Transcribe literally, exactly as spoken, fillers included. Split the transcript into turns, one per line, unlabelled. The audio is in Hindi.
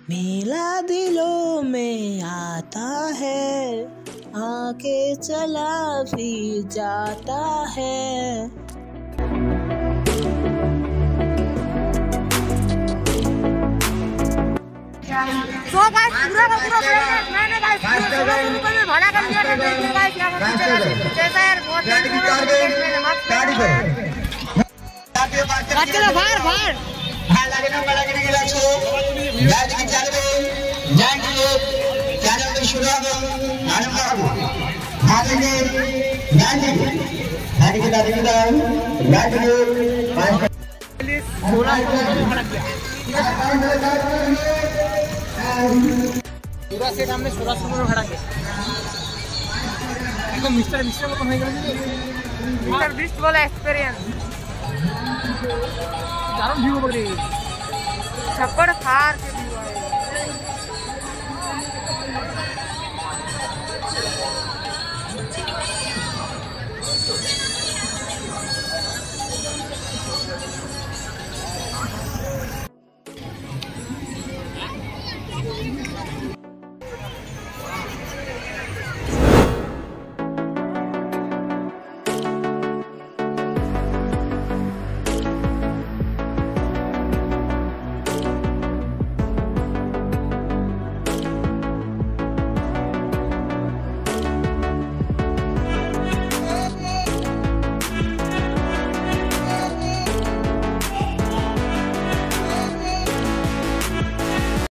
मेला दिलों में आता है, आके चला भी जाता है।
तो गाइस पूरा का पूरा मैंने गाइस पूरा भाड़ा कर दिया था गाइस यहां पर जैसा यार बहुत चलो बाहर बाहर
हां लगे ना बड़ा करने के लिए गाइस की चाल में जाएंगे चैनल में शुरू हो आनंद बाबू हां लेंगे जाएंगे गाड़ी के दादी के दाम गाड़ी
पूरा सेट हमने सोलह सौ में भाड़ा किया। इनको मिस्टर मिस्टर को कमाई करेंगे मिस्टर बिस्ट वाला एक्सपीरियंस दारुण व्यू पकड़ी छप्पड़ फार